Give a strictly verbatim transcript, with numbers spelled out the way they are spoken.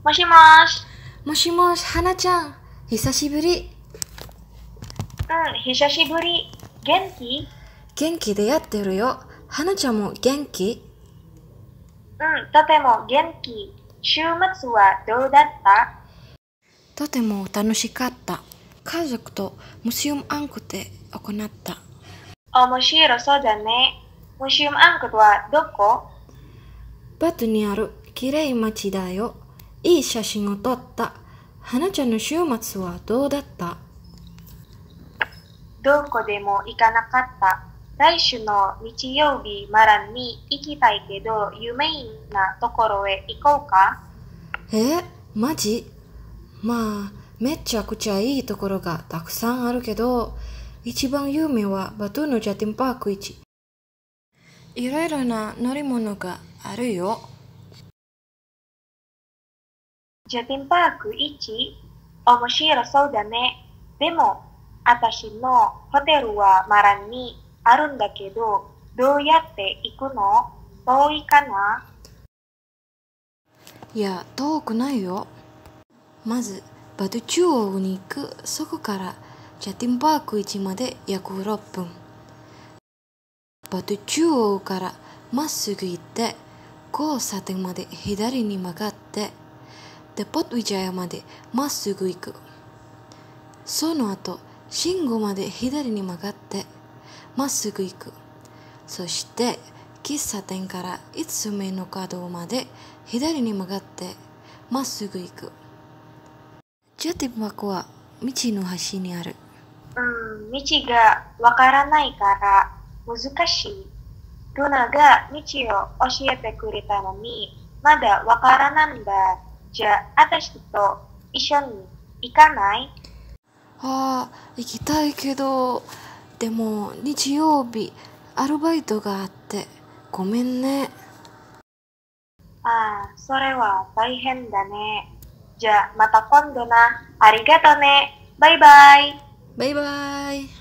もしもし。 もしもし、はなちゃん。久しぶり。 うん、久しぶり。元気？ 元気でやってるよ。はなちゃんも元気？ うん、とても元気。週末はどうだった？ とても楽しかった。家族とムシウムアンクで行った。 面白そうだね。ムシウムアンクはどこ？ バトにあるきれい街だよ。いい写真を撮った。はなちゃんの週末はどうだった？ どこでも行かなかった。来週の日曜日マランに行きたいけど、有名なところへ行こうか？ え、マジ？まあ、めちゃくちゃいいところがたくさんあるけど、一番有名はバトゥのジャティンパークいち。いろいろな乗り物があるよ。 ジャティンパークいち？面白そうだね。でも、私のホテルはマランにあるんだけど、どうやって行くの？遠いかな？ いや、遠くないよ。まず、バトゥ中央に行く。そこからジャティンパークいちまで約ろっぷん。バトゥ中央からまっすぐ行って、交差点まで左に曲がって、で、ポットウィジャヤまでまっすぐ行く。その後、信号まで左に曲がって、まっすぐ行く。そして、喫茶店からいつつめの角まで左に曲がって、まっすぐ行く。ジャティンパークは道の端にある。 うん、道がわからないから難しい。ルナが道を教えてくれたのに、まだわからないんだ。じゃあ、私と一緒に行かない？ ああ、行きたいけど、でも日曜日、アルバイトがあって、ごめんね。 ああ、それは大変だね。じゃあ、また今度な。ありがとね。バイバイ。 バイバイ。